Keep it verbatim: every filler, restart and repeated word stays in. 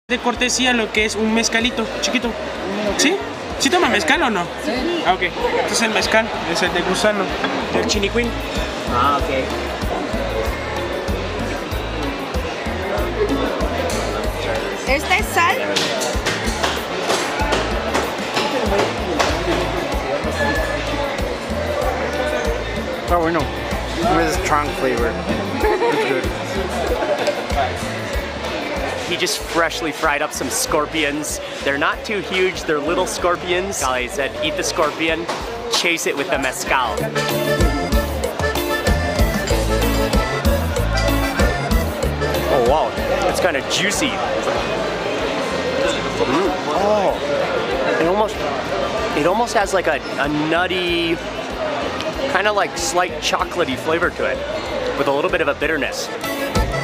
De cortesía lo que es un mezcalito chiquito. ¿Sí? ¿Sí toma mezcal o no? Sí. Ah, ok. Entonces el mezcal es el de gusano, el chinicuín. Ah, ok. ¿Esta es sal? Está bueno. It is strong flavor. It's good. He just freshly fried up some scorpions. They're not too huge, they're little scorpions. He said, eat the scorpion, chase it with the mezcal. Oh wow, it's kind of juicy. Mm. Oh, it almost, it almost has like a, a nutty, kind of like slight chocolatey flavor to it, with a little bit of a bitterness.